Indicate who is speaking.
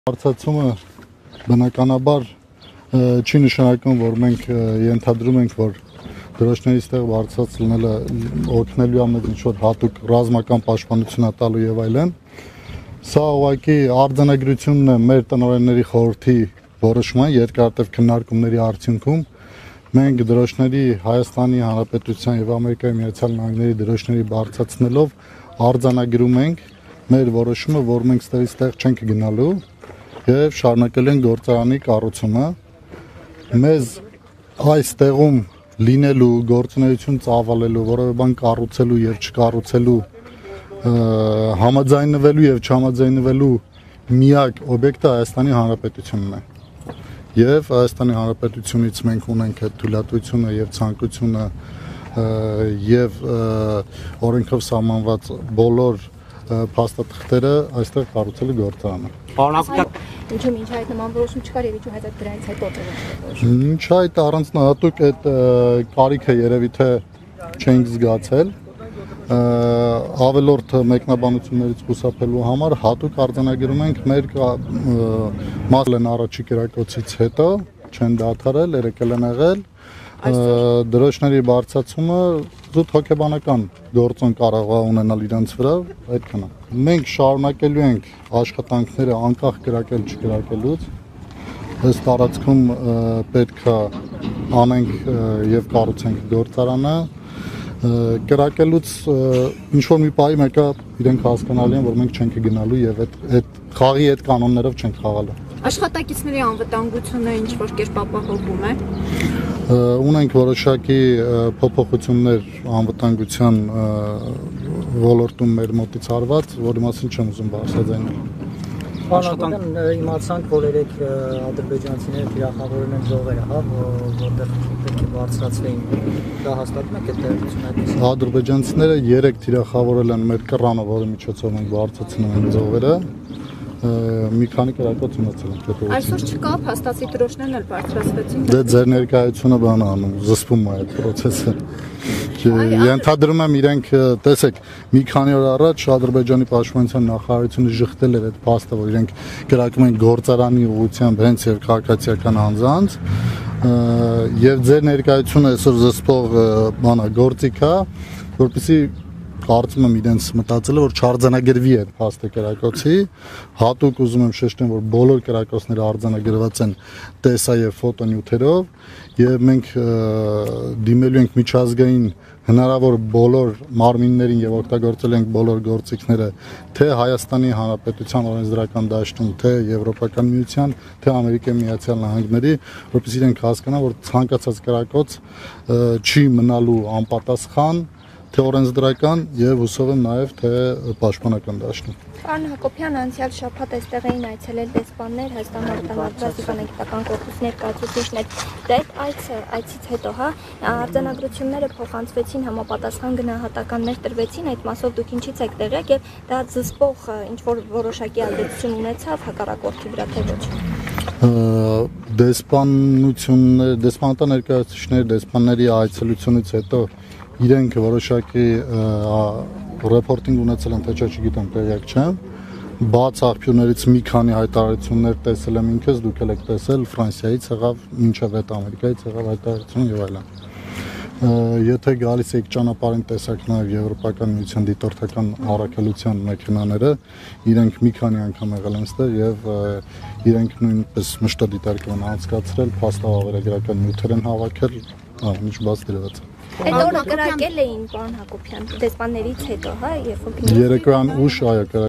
Speaker 1: Հարցացումը բնականաբար չի նշանակում, որ մենք ենթադրում ենք, որ դրոշներից տեղ բարձրաց լինելը օգնելու է մեզ ինչ-որ հատուկ ռազմական պաշտպանություն տալու եւ այլն։ Սա ուղղակի արձանագրությունն է մեր տնօրենների խորհրդի որոշման երկարատև քննարկումների արդյունքում մենք դրոշների Հայաստանի Հանրապետության եւ Ամերիկայի Միացյալ Նահանգների դրոշների բարձրացնելով արձանագրում ենք մեր որոշումը, որ մենք ստերից տեղ չենք գնալու եւ շարունակել են գործարանի կառուցումը մեզ այս տեղում լինելու գործունեություն ծավալելու որևէ բան կառուցելու եւ չկառուցելու համաձայնվելու եւ չհամաձայնվելու միակ օբյեկտը Հայաստանի Հանրապետությունն է եւ Հայաստանի Հանրապետությունից մենք ունենք այդ թույլատվությունը եւ ցանկությունը եւ օրենքով սահմանված բոլոր փաստաթղթերը այստեղ կառուցելու գործարանը։
Speaker 2: Ինչու մինչ այդ նման որոշում չկար եւ ինչու այդ դրանից հետո որոշում։
Speaker 1: Մինչ այդ առանձնահատուկ այդ կարիքը երևի թե չենք զգացել ավելորդ մեկնաբանություններից խուսափելու համար հատուկ արձանագրում ենք մեր մասլեն առաջի կերակոցից հետո չեն դադարել, երեկել են եղել դրոշների բարձրացումը զուտ հոգեբանական գործոն կարող է ունենալ իրենց վրա, այդքան է։ Մենք շարունակելու ենք աշխատանքները անկախ կրակել չկրակելուց։ Այս տարածքում պետք է անենք եւ կառուցենք գործարանը։ Կրակելուց ինչ որ մի պահի մեկը իրենք հասկանալի են, որ մենք չենք գնալու եւ այդ խաղի այդ կանոններով չենք խաղալու։
Speaker 2: Աշխատակիցների անվտանգությունը ինչ որ կերպ ապահովում է։
Speaker 1: Ունենք որոշակի փոփոխություններ անվտանգության ոլորտում մեր մոտից արված, որի մասին չեմ ուզում բարձրաձայնել։
Speaker 3: Աշխատանքն իմացանք, որ երեք ադրբեջանցիները թիրախավորել են ձողերը, հա, որտեղ պետք է բարձրացվեին։ Դա հաստատում եք այդ տեղեկությունը։
Speaker 1: Ադրբեջանցիները 3 թիրախավորել են մեր կռանը, որի միջոցով մենք բարձրացնում ենք ձողերը։ Մի քանի կրակոց ունեցել ենք հետո։
Speaker 2: Այսօր չկա փաստացի դրոշներն էլ բարձրացվեցին։
Speaker 1: Դե ձեր ներկայությունը բան անում, զսպում է այդ process-ը։ Ենթադրում եմ իրենք, տեսեք, մի քանի օր առաջ Ադրբեջանի պաշտպանության նախարարությունը շղթել էր այդ փաստը, որ իրենք կրակում են գործարանի ուղղությամբ հենց եւ քաղաքացիական անձանց, եւ ձեր ներկայությունը այսօր զսպող բանա գործիք է, որպեսզի կարծում եմ իրենց մտածելը որ չարձանագրվի այդ փաստը կրակոցի հատուկ ուզում եմ շեշտեմ որ բոլոր կրակոցները արձանագրված են տեսա եւ ֆոտոնյութերով եւ մենք դիմելու ենք միջազգային հնարավոր բոլոր մարմիններին եւ օգտագործել ենք բոլոր գործիքները թե Հայաստանի Հանրապետության օրենսդրական դաշտում թե Եվրոպական միության թե Ամերիկայի Միացյալ Նահանգների որպեսզի իրենք հասկանան որ ցանկացած կրակոց չի մնալու անպատասխան թե օրենսդրական եւ հուսով եմ նաեւ թե պաշտպանական դաշտում։
Speaker 2: Պարոն Հակոբյան, անցյալ շաբաթ այստեղ էին այցելել դեսպաններ, Հայաստանի արտադրության դիվանագիտական կորպուսի ներկայացուցիչներ։ Դա այցից հետո, հա, արձանագրությունները փոխանցվեցին, համապատասխան գնահատականներ տրվեցին, այդ մասով դուք ինչից եք տեղյակ եւ դա զսպող ինչ որ որոշակի ազդեցություն ունեցավ հակառակորդի վրա թե ոչ։
Speaker 1: Դեսպանություններ, դեսպանատան ներկայացուցիչներ, դեսպանների այցելությունից հետո իրենք որոշակի ռեպորտինգ ունեցել են, թե չէ չգիտեմ, տեղյակ չեմ, բաց աղբյուրներից մի քանի հայտարարություններ տեսել եմ ինքս, դուք եք տեսել, Ֆրանսիայից եղավ, մինչև այդ Ամերիկայից եղավ հայտարարություն եւ այլն։ Եթե գալիս եք ճանապարհին տեսակ նաեւ Եվրոպական միության դիտորդական առաքելության մեքենաները, իրենք մի քանի անգամ եղել են ստեղ եւ իրենք նույնպես մշտադիտարկում են անցկացրել, փաստավավերագրական նյութեր են հավաքել, ինչ բաց դրված։
Speaker 2: Այդ օրը կրակել էին, պարոն Հակոբյան, դեսպաններից հետո, հա, երբ որ
Speaker 1: Երեկոյան ուշ այո